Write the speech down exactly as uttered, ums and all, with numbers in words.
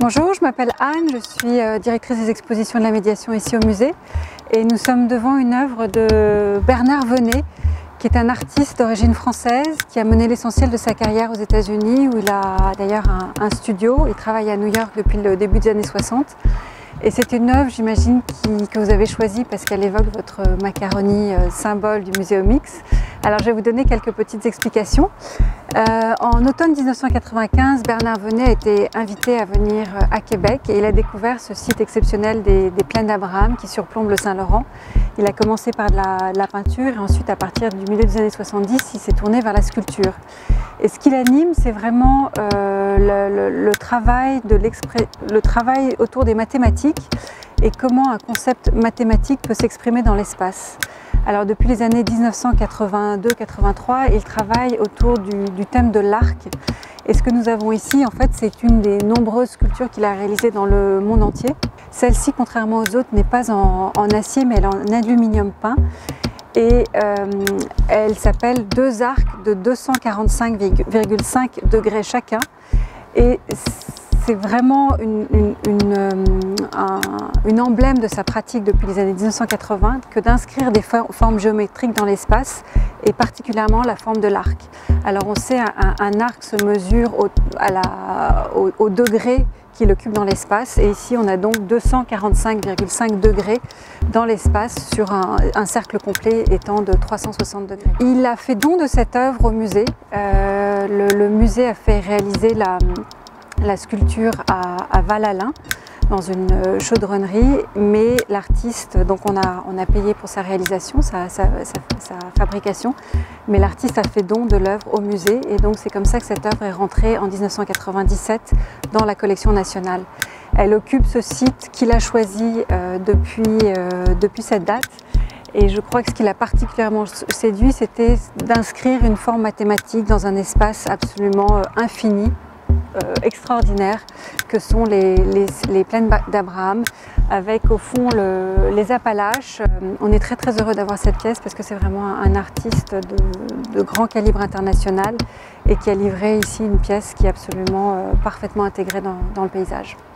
Bonjour, je m'appelle Anne, je suis directrice des expositions de la médiation ici au musée et nous sommes devant une œuvre de Bernard Venet qui est un artiste d'origine française qui a mené l'essentiel de sa carrière aux États-Unis où il a d'ailleurs un, un studio. Il travaille à New York depuis le début des années soixante. Et c'est une œuvre, j'imagine, que vous avez choisie parce qu'elle évoque votre macaroni euh, symbole du Muséum X. Alors je vais vous donner quelques petites explications. Euh, en automne mille neuf cent quatre-vingt-quinze, Bernard Venet a été invité à venir à Québec et il a découvert ce site exceptionnel des, des plaines d'Abraham qui surplombe le Saint-Laurent. Il a commencé par de la, de la peinture et ensuite, à partir du milieu des années soixante-dix, il s'est tourné vers la sculpture. Et ce qui l'anime, c'est vraiment euh, le, le, le, travail de le travail autour des mathématiques et comment un concept mathématique peut s'exprimer dans l'espace. Alors depuis les années mille neuf cent quatre-vingt-deux quatre-vingt-trois, il travaille autour du, du thème de l'arc. Et ce que nous avons ici, en fait, c'est une des nombreuses sculptures qu'il a réalisées dans le monde entier. Celle-ci, contrairement aux autres, n'est pas en, en acier, mais elle est en aluminium peint. Et euh, elle s'appelle deux arcs de deux cent quarante-cinq virgule cinq degrés chacun. Et c'est vraiment une, une, une, un, une emblème de sa pratique depuis les années mille neuf cent quatre-vingts que d'inscrire des formes géométriques dans l'espace et particulièrement la forme de l'arc. Alors on sait un, un arc se mesure au, à la, au, au degré qu'il occupe dans l'espace et ici on a donc deux cent quarante-cinq virgule cinq degrés dans l'espace sur un, un cercle complet étant de trois cent soixante degrés. Il a fait don de cette œuvre au musée. Euh, le, le musée a fait réaliser la la sculpture à, à Val-Alain dans une chaudronnerie, mais l'artiste, donc on a, on a payé pour sa réalisation, sa, sa, sa, sa fabrication, mais l'artiste a fait don de l'œuvre au musée et donc c'est comme ça que cette œuvre est rentrée en mille neuf cent quatre-vingt-dix-sept dans la collection nationale. Elle occupe ce site qu'il a choisi euh, depuis, euh, depuis cette date. Et je crois que ce qui l'a particulièrement séduit, c'était d'inscrire une forme mathématique dans un espace absolument euh, infini, Euh, extraordinaire que sont les, les, les plaines d'Abraham avec au fond le, les Appalaches. Euh, on est très très heureux d'avoir cette pièce parce que c'est vraiment un, un artiste de, de grand calibre international et qui a livré ici une pièce qui est absolument euh, parfaitement intégrée dans, dans le paysage.